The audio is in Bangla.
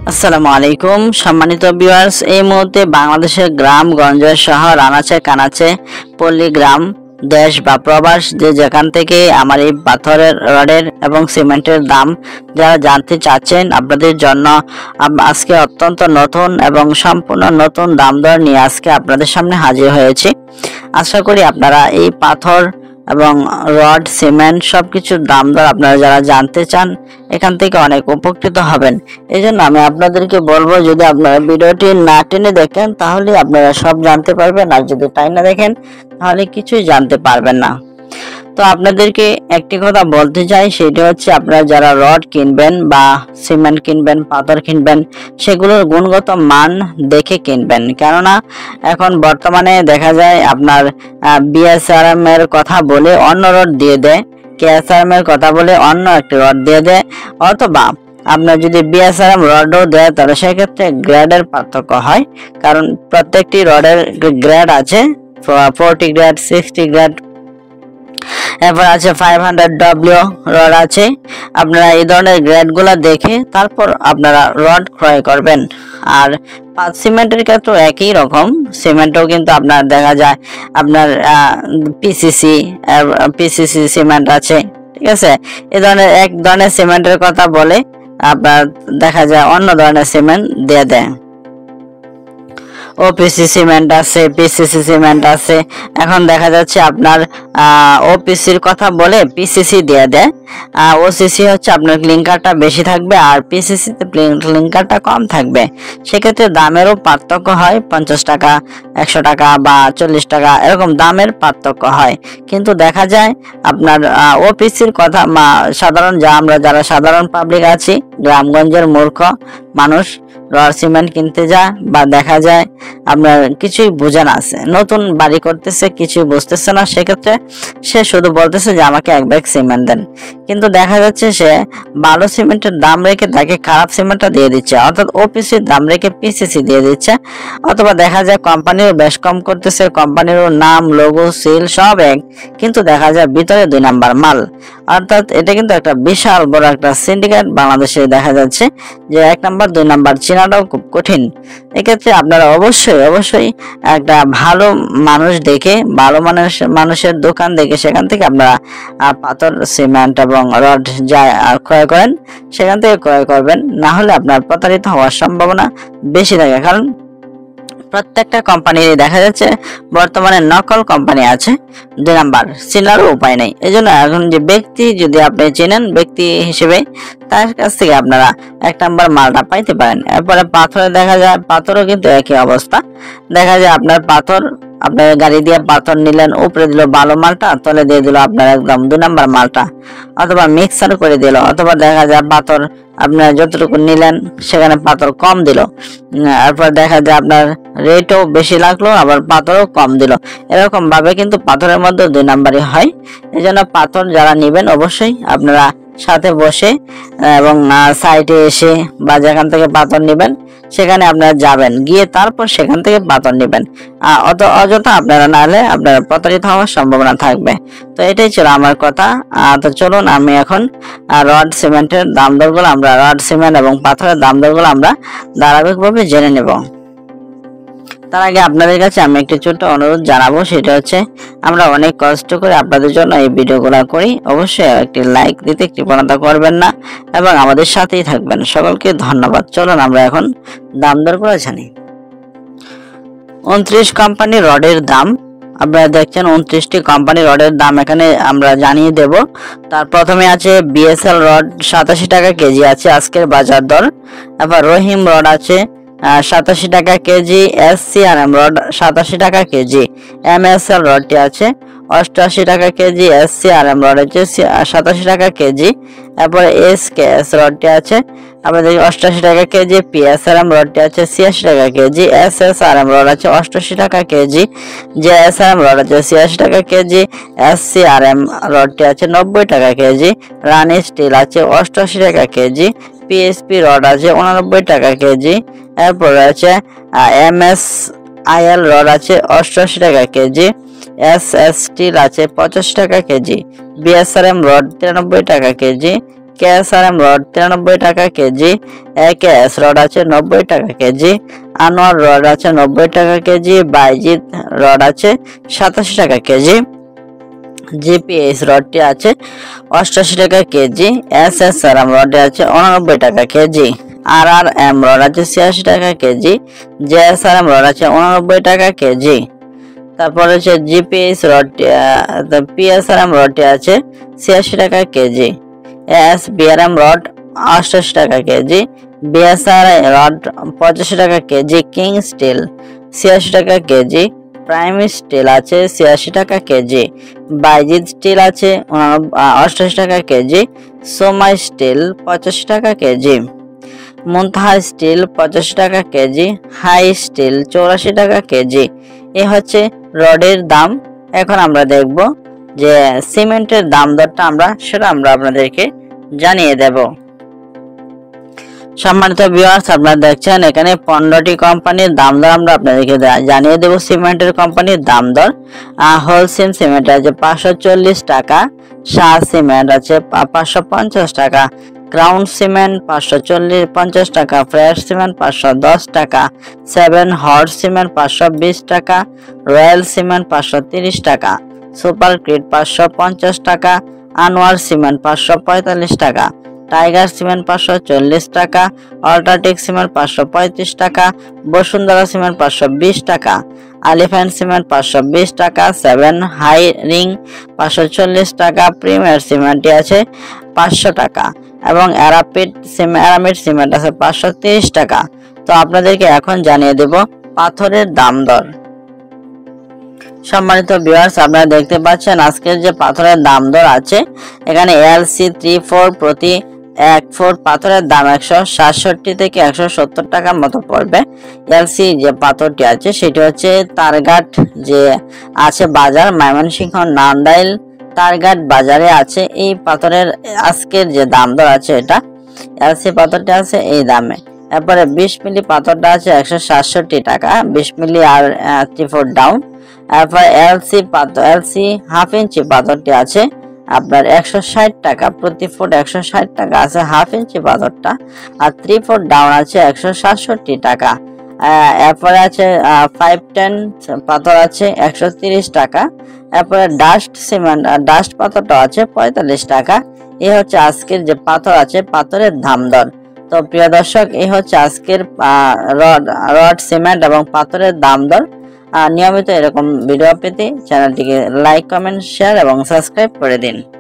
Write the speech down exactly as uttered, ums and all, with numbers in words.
আসসালামু আলাইকুম সম্মানিত ভিউয়ার্স, এই মুহূর্তে বাংলাদেশের গ্রামগঞ্জ শহর আনাচে কানাচে পল্লী গ্রাম দেশ বা প্রবাস যে যেখান থেকে আমার এই পাথরের রডের এবং সিমেন্টের দাম যারা জানতে চাচ্ছেন, আপনাদের জন্য আজকে অত্যন্ত নতুন এবং সম্পূর্ণ নতুন দাম দর নিয়ে আজকে আপনাদের সামনে হাজির হয়েছি। আশা করি আপনারা এই পাথর এবং রড সিমেন্ট সবকিছুর দাম দর আপনারা যারা জানতে চান এখান থেকে অনেক উপকৃত হবেন। এই জন্য আমি আপনাদেরকে বলবো, যদি আপনারা ভিডিওটি না টেনে দেখেন তাহলে আপনারা সব জানতে পারবেন, আর যদি টাইনা দেখেন তাহলে কিছুই জানতে পারবেন না। তো আপনাদেরকে একটি কথা বলতে চাই, সেটা হচ্ছে আপনারা যারা রড কিনবেন বা সিমেন্ট কিনবেন, পাথর কিনবেন, সেগুলোর গুণগত মান দেখে কিনবেন। কেননা এখন বর্তমানে দেখা যায় আপনার বিএসআরএম এর কথা বলে অন্য রড দিয়ে দেয়, কেএসআরএম এর কথা বলে অন্য একটি রড দিয়ে দেয়, অথবা আপনার যদি বিএসআরএম রডও দেয় তাহলে সেক্ষেত্রে গ্রেডের পার্থক্য হয়। কারণ প্রত্যেকটি রডের গ্রেড আছে, ফোরটি গ্রেড, সিক্সটি গ্রেড, এরপর আছে ফাইভ হান্ড্রেড ডব্লিউ রড আছে। আপনারা এই ধরনের গ্রেডগুলো দেখে তারপর আপনারা রড ক্রয় করবেন। আর সিমেন্টের ক্ষেত্রে একই রকম, সিমেন্টও কিন্তু আপনার দেখা যায় আপনার পিসিসি পিসিসি সিমেন্ট আছে, ঠিক আছে। এই ধরনের এক ধরনের সিমেন্টের কথা বলে আপনার দেখা যায় অন্য ধরনের সিমেন্ট দিয়ে দেয়। ওপিসি সিমেন্ট আছে, পিসিসি সিমেন্ট আছে। এখন দেখা যাচ্ছে আপনার ওপিসির কথা বলে পিসিসি দিয়ে দেয়। ওসিসি হচ্ছে আপনার ক্লিংকারটা বেশি থাকবে আর পিসিসিতে ক্লিংকারটা কম থাকবে। সেক্ষেত্রে দামেরও পার্থক্য হয়, পঞ্চাশ টাকা, একশো টাকা বা চল্লিশ টাকা এরকম দামের পার্থক্য হয়। কিন্তু দেখা যায় আপনার ওপিসির কথা সাধারণ যা আমরা যারা সাধারণ পাবলিক আছি, গ্রামগঞ্জের মূর্খ মানুষ রড সিমেন্ট কিনতে যায় বা দেখা যায় আপনার কিছুই বোঝে না, আছে নতুন বাড়ি করতেছে, কিছুই বুঝতেছে না, সেক্ষেত্রে সে শুধু বলতেছে যে আমাকে এক ব্যাগ সিমেন্ট দেন। কিন্তু দেখা যাচ্ছে সে ভালো সিমেন্টের দাম রেখে তাকে খারাপ সিমেন্টটা দিয়ে দিচ্ছে, অর্থাৎ ওপিসির দাম রেখে পিসিসি দিয়ে দিচ্ছে। অথবা দেখা যায় কোম্পানিরও বেশ কম করতেছে, কোম্পানিরও নাম, লোগো, সিল সব এক, কিন্তু দেখা যায় ভিতরে দুই নাম্বার মাল। অর্থাৎ এটা কিন্তু একটা বিশাল বড় একটা সিন্ডিকেট বাংলাদেশে দেখা যাচ্ছে, যে এক নাম্বার দুই নাম্বার চেনাটাও খুব কঠিন। এক্ষেত্রে আপনারা অবশ্যই অবশ্যই একটা ভালো মানুষ দেখে, ভালো মানুষ মানুষের দোকান দেখে সেখান থেকে আপনারা পাথর, সিমেন্ট এবং রড যা ক্রয় করেন সেখান থেকে ক্রয় করবেন, না হলে আপনার প্রতারিত হওয়ার সম্ভাবনা বেশি থাকে। কারণ প্রত্যেকটা কোম্পানির দেখা যাচ্ছে বর্তমানে নকল কোম্পানি আছে, দুই নাম্বার চেনারও উপায় নেই। এই জন্য এখন যে ব্যক্তি যদি আপনি চেনেন ব্যক্তি হিসেবে, তার কাছ থেকে আপনারা এক নাম্বার মালটা পাইতে পারেন। এরপরে পাথরে দেখা যায়, পাথরও কিন্তু একই অবস্থা। দেখা যায় আপনার পাথর, আপনার গাড়ি দিয়ে পাথর নিলেন, উপরে দিল ভালো মালটা, তলে দিয়ে দিল আপনার একদম দুই নাম্বার মালটা, অথবা মিক্সার করে দিল, অথবা দেখা যায় পাথর আপনার যতটুকু নিলেন সেখানে পাথর কম দিল, এরপর দেখা যায় আপনার রেটও বেশি লাগলো আবার পাথরও কম দিল। এরকম ভাবে কিন্তু পাথরের মধ্যে দুই নাম্বারই হয়। এই জন্য পাথর যারা নিবেন অবশ্যই আপনারা সাথে বসে এবং সাইডে এসে বা যেখান থেকে পাথর নেবেন সেখানে আপনারা যাবেন, গিয়ে তারপর সেখান থেকে পাথর নেবেন। অত অযথা আপনারা নাহলে আপনারা প্রতারিত হওয়ার সম্ভাবনা থাকবে। তো এটাই ছিল আমার কথা। তো চলুন আমি এখন রড সিমেন্টের দাম দরগুলো আমরা রড সিমেন্ট এবং পাথরের দাম দরগুলো আমরা ধারাবাহিকভাবে জেনে নেব। তার আগে আপনাদের কাছে আমি একটি ছোট্ট অনুরোধ জানাবো, সেটা হচ্ছে আমরা অনেক কষ্ট করে আপনাদের জন্য এই ভিডিওগুলো করি, অবশ্যই একটি লাইক দিতে কৃপণতা করবেন না এবং আমাদের সাথেই থাকবেন। সকলকে ধন্যবাদ। চলুন আমরা এখন দাম দরগুলো জানি। উনত্রিশ কোম্পানি রডের দাম আপনারা দেখছেন, উনত্রিশটি কোম্পানি রডের দাম এখানে আমরা জানিয়ে দেব। তার প্রথমে আছে বিএসএল রড, সাতাশি টাকা কেজি আছে আজকের বাজার দর। এবার রহিম রড আছে সাতাশি টাকা কেজি, এসসিআরএম রড সাতাশি টাকা কেজি, এমএসএল রডটি আছে অষ্টআশি টাকা কেজি, এসসিআরএম রড হচ্ছে সাতাশি টাকা কেজি। এরপরে এসকেএস রডটি আছে আমাদের অষ্টআশি টাকা কেজি, পিএসআরএম রডটি আছে ছিয়াশি টাকা কেজি, এসএসআরএম রড আছে অষ্টআশি টাকা কেজি, জেএসআরএম রড আছে ছিয়াশি টাকা কেজি, এসসিআরএম রডটি আছে নব্বই টাকা কেজি, রানি স্টিল আছে অষ্টআশি টাকা কেজি, পিএসপি রড আছে উননব্বই টাকা কেজি। এরপর আছে এমএস আইএল রড আছে অষ্টআশি টাকা কেজি, এস এস স্টিল আছে পঁচাশি টাকা কেজি, বিএসআরএম রড তিরানব্বই টাকা কেজি, কেএসআরএম রড তিরানব্বই টাকা কেজি, একেএস রড আছে নব্বই টাকা কেজি, আনোয়ার রড আছে নব্বই টাকা কেজি, বাইজিৎ রড আছে সাতাশি টাকা কেজি, জিপিএস রডটি আছে অষ্টাশি টাকা কেজি, এসএসআরএম রড আছে উননব্বই টাকা কেজি, আর আর এম রড আছে ছিয়াশি টাকা কেজি, জেএসআরএম রড আছে উননব্বই টাকা কেজি। তারপর হচ্ছে জিপিএস রডটি পিএসআরএম রডটি আছে ছিয়াশি টাকা কেজি, এস বিআরএম রড অষ্টাশি টাকা কেজি, বিএসআর রড পঁচাশি টাকা কেজি, কিং স্টিল ছিয়াশি টাকা কেজি, প্রাইম স্টিল আছে ছিয়াশি টাকা কেজি, বাইজিৎ স্টিল আছে অষ্টাশি টাকা কেজি, সোমা স্টিল পঁচাশি টাকা কেজি, মুনতাহা স্টিল পঁচাশি টাকা কেজি, হাই স্টিল চৌরাশি টাকা কেজি। এ হচ্ছে রডের দাম। এখন আমরা দেখব যে সিমেন্টের দাম দরটা আমরা সেটা আমরা আপনাদেরকে জানিয়ে দেব। সম্মানিত ভিউয়ার্স, আপনারা দেখছেন এখানে পনেরোটি কোম্পানির দাম দর আমরা আপনাদেরকে জানিয়ে দেব। সিমেন্টের কোম্পানির দাম দর হোলসেম সিমেন্ট আছে পাঁচশো চল্লিশ টাকা, শাহ সিমেন্ট আছে পাঁচশো পঞ্চাশ টাকা, ক্রাউন সিমেন্ট পাঁচশো চল্লিশ পঞ্চাশ টাকা, ফ্রেশ সিমেন্ট পাঁচশো দশ টাকা, সেভেন হর্স সিমেন্ট পাঁচশো বিশ টাকা, রয়্যাল সিমেন্ট পাঁচশো তিরিশ টাকা, সুপার ক্রিট পাঁচশো পঞ্চাশ টাকা, আনোয়ার সিমেন্ট পাঁচশো পঁয়তাল্লিশ টাকা, টাইগার সিমেন্ট পাঁচশো চল্লিশ টাকা, অল্ট্রাটেক সিমেন্ট পাঁচশো পঁয়ত্রিশ টাকা, বসুন্ধরা সিমেন্ট পাঁচশো বিশ টাকা, এলিফ্যান্ট সিমেন্ট পাঁচশো বিশ টাকা, সেভেন হাই রিং পাঁচশো চল্লিশ টাকা, প্রিমিয়ার সিমেন্টটি আছে পাঁচশো টাকা এবং অ্যারাপিড সিমেন্ট অ্যারামিড সিমেন্ট আছে পাঁচশো তিরিশ টাকা। তো আপনাদেরকে এখন জানিয়ে দেব পাথরের দাম দর। সম্মানিত ভিউয়ার্স, আপনারা দেখতে পাচ্ছেন আজকের যে পাথরের দাম দর আছে, এখানে এলসি থ্রি ফোর প্রতি এক ফুট পাথরের দাম একশো সাতষট্টি থেকে একশো সত্তর টাকার মতো পড়বে। এলসি যে পাথরটি আছে সেটি হচ্ছে তারঘাট যে আছে বাজার, ময়মনসিংহ নান্দাইল তারঘাট বাজারে আছে এই পাথরের আজকের যে দাম দর আছে, এটা এলসি পাথরটা আছে এই দামে। এরপরে বিশ মিলি পাথরটা আছে একশো সাতষট্টি টাকা, বিশ মিলি আর থ্রি ফোর ডাউন। এরপর এলসি পাথর এলসি হাফ ইঞ্চি পাথরটি আছে আপনার একশো ষাট টাকা প্রতি ফুট, একশো ষাট টাকা আছে হাফ ইঞ্চি পাথরটা, আর থ্রি ফুট ডাউন আছে একশো সাতষট্টি টাকা। এরপরে আছে ফাইভ টেন পাথর আছে একশো তিরিশ টাকা। এরপরে ডাস্ট সিমেন্ট ডাস্ট পাথরটা আছে পঁয়তাল্লিশ টাকা। এই হচ্ছে আজকের যে পাথর আছে পাথরের দাম দর। তো প্রিয় দর্শক, এই হচ্ছে আজকের রড রড সিমেন্ট এবং পাথরের দাম দর। নিয়মিত এরকম ভিডিও পেতে চ্যানেলটিকে লাইক, কমেন্ট, শেয়ার এবং সাবস্ক্রাইব করে দিন।